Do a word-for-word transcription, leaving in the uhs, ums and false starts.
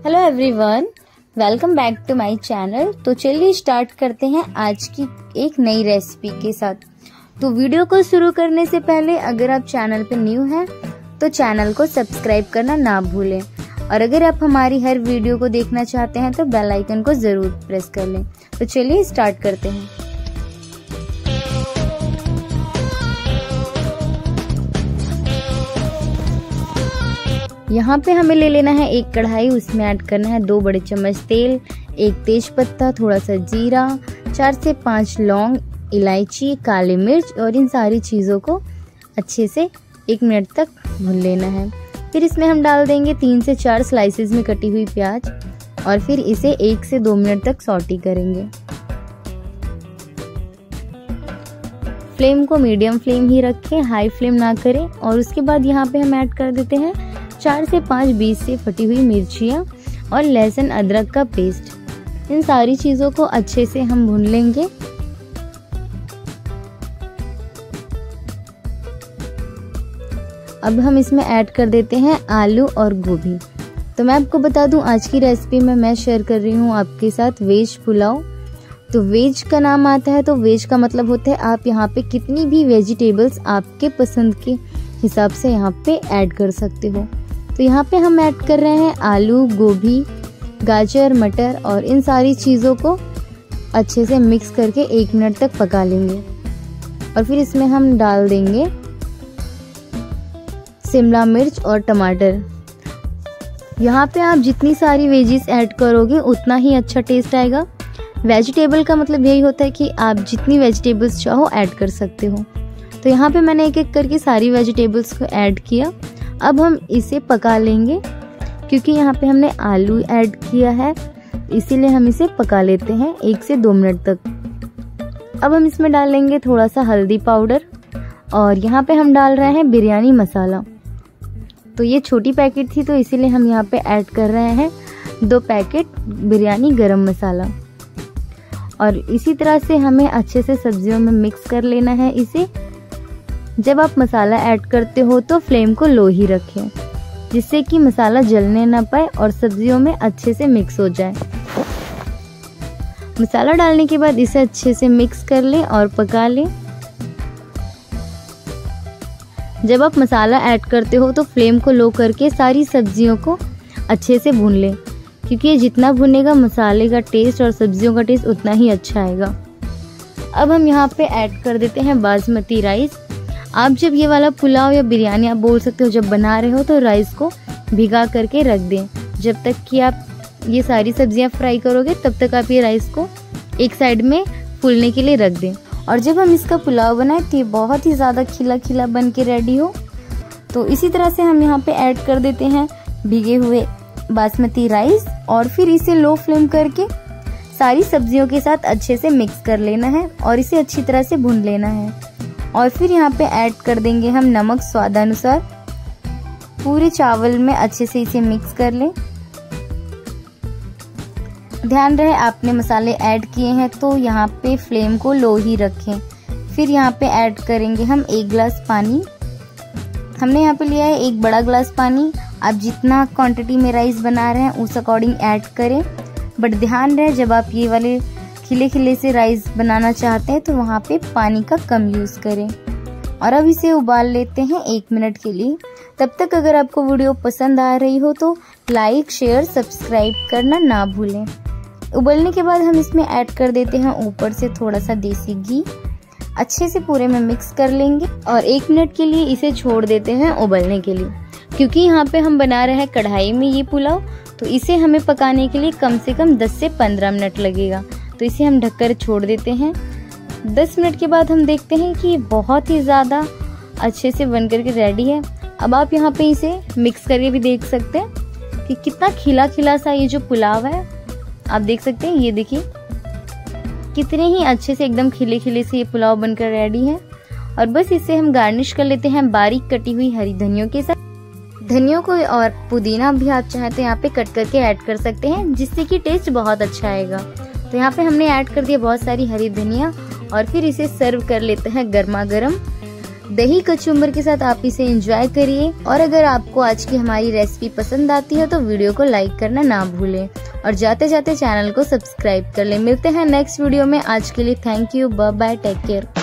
Hello everyone, welcome back to my channel. तो चलिए start करते हैं आज की एक नई रेसिपी के साथ। तो वीडियो को शुरू करने से पहले अगर आप चैनल पे न्यू हैं तो चैनल को सब्सक्राइब करना ना भूलें, और अगर आप हमारी हर वीडियो को देखना चाहते हैं तो बेल आइकन को जरूर प्रेस कर लें। तो चलिए स्टार्ट करते हैं। यहाँ पे हमें ले लेना है एक कढ़ाई, उसमें ऐड करना है दो बड़े चम्मच तेल, एक तेज पत्ता, थोड़ा सा जीरा, चार से पांच लौंग, इलायची, काली मिर्च, और इन सारी चीज़ों को अच्छे से एक मिनट तक भून लेना है। फिर इसमें हम डाल देंगे तीन से चार स्लाइसेस में कटी हुई प्याज, और फिर इसे एक से दो मिनट तक सॉटी करेंगे। फ्लेम को मीडियम फ्लेम ही रखें, हाई फ्लेम ना करें। और उसके बाद यहाँ पे हम ऐड कर देते हैं चार से पांच बीस से फटी हुई मिर्चियाँ और लहसुन अदरक का पेस्ट। इन सारी चीज़ों को अच्छे से हम भून लेंगे। अब हम इसमें ऐड कर देते हैं आलू और गोभी। तो मैं आपको बता दूं, आज की रेसिपी में मैं शेयर कर रही हूं आपके साथ वेज पुलाव। तो वेज का नाम आता है तो वेज का मतलब होता है आप यहाँ पे कितनी भी वेजिटेबल्स आपके पसंद के हिसाब से यहाँ पे ऐड कर सकते हो। तो यहाँ पे हम ऐड कर रहे हैं आलू, गोभी, गाजर, मटर, और इन सारी चीज़ों को अच्छे से मिक्स करके एक मिनट तक पका लेंगे। और फिर इसमें हम डाल देंगे शिमला मिर्च और टमाटर। यहाँ पे आप जितनी सारी वेजिस ऐड करोगे उतना ही अच्छा टेस्ट आएगा। वेजिटेबल का मतलब यही होता है कि आप जितनी वेजिटेबल्स चाहो ऐड कर सकते हो। तो यहाँ पे मैंने एक एक करके सारी वेजिटेबल्स को ऐड किया। अब हम इसे पका लेंगे, क्योंकि यहाँ पे हमने आलू ऐड किया है, इसीलिए हम इसे पका लेते हैं एक से दो मिनट तक। अब हम इसमें डालेंगे थोड़ा सा हल्दी पाउडर, और यहाँ पे हम डाल रहे हैं बिरयानी मसाला। तो ये छोटी पैकेट थी तो इसीलिए हम यहाँ पे ऐड कर रहे हैं दो पैकेट बिरयानी गरम मसाला। और इसी तरह से हमें अच्छे से सब्जियों में मिक्स कर लेना है इसे। जब आप मसाला ऐड करते हो तो फ्लेम को लो ही रखें, जिससे कि मसाला जलने ना पाए और सब्जियों में अच्छे से मिक्स हो जाए। मसाला डालने के बाद इसे अच्छे से मिक्स कर लें और पका लें। जब आप मसाला ऐड करते हो तो फ्लेम को लो करके सारी सब्जियों को अच्छे से भून लें, क्योंकि ये जितना भुनेगा मसाले का टेस्ट और सब्जियों का टेस्ट उतना ही अच्छा आएगा। अब हम यहाँ पे ऐड कर देते हैं बासमती राइस। आप जब ये वाला पुलाव या बिरयानी आप बोल सकते हो जब बना रहे हो तो राइस को भिगा करके रख दें। जब तक कि आप ये सारी सब्जियां फ्राई करोगे तब तक आप ये राइस को एक साइड में फूलने के लिए रख दें। और जब हम इसका पुलाव बनाएं तो ये बहुत ही ज़्यादा खिला खिला बन के रेडी हो। तो इसी तरह से हम यहाँ पे ऐड कर देते हैं भीगे हुए बासमती राइस, और फिर इसे लो फ्लेम करके सारी सब्जियों के साथ अच्छे से मिक्स कर लेना है और इसे अच्छी तरह से भून लेना है। और फिर यहाँ पे ऐड कर देंगे हम नमक स्वादानुसार। पूरे चावल में अच्छे से इसे मिक्स कर लें। ध्यान रहे आपने मसाले ऐड किए हैं तो यहाँ पे फ्लेम को लो ही रखें। फिर यहाँ पे ऐड करेंगे हम एक गिलास पानी। हमने यहाँ पे लिया है एक बड़ा गिलास पानी। आप जितना क्वांटिटी में राइस बना रहे हैं उस अकॉर्डिंग ऐड करें, बट ध्यान रहे जब आप ये वाले खिले खिले से राइस बनाना चाहते हैं तो वहाँ पे पानी का कम यूज़ करें। और अब इसे उबाल लेते हैं एक मिनट के लिए। तब तक अगर आपको वीडियो पसंद आ रही हो तो लाइक, शेयर, सब्सक्राइब करना ना भूलें। उबलने के बाद हम इसमें ऐड कर देते हैं ऊपर से थोड़ा सा देसी घी। अच्छे से पूरे में मिक्स कर लेंगे और एक मिनट के लिए इसे छोड़ देते हैं उबलने के लिए। क्योंकि यहाँ पे हम बना रहे हैं कढ़ाई में ये पुलाव, तो इसे हमें पकाने के लिए कम से कम दस से पंद्रह मिनट लगेगा। तो इसे हम ढककर छोड़ देते हैं। दस मिनट के बाद हम देखते हैं कि ये बहुत ही ज़्यादा अच्छे से बन करके रेडी है। अब आप यहाँ पे इसे मिक्स करके भी देख सकते हैं कि कितना खिला खिला सा ये जो पुलाव है। आप देख सकते हैं, ये देखिए कितने ही अच्छे से एकदम खिले खिले से ये पुलाव बनकर रेडी है। और बस इसे हम गार्निश कर लेते हैं बारीक कटी हुई हरी धनियों के साथ। धनियों को और पुदीना भी आप चाहें तो यहाँ पे कट करके ऐड कर सकते हैं, जिससे कि टेस्ट बहुत अच्छा आएगा। तो यहाँ पे हमने ऐड कर दिया बहुत सारी हरी धनिया, और फिर इसे सर्व कर लेते हैं गर्मा गर्म। दही कचुम्बर के साथ आप इसे एंजॉय करिए। और अगर आपको आज की हमारी रेसिपी पसंद आती है तो वीडियो को लाइक करना ना भूलें और जाते जाते चैनल को सब्सक्राइब कर लें। मिलते हैं नेक्स्ट वीडियो में। आज के लिए thank you, bye bye, take care.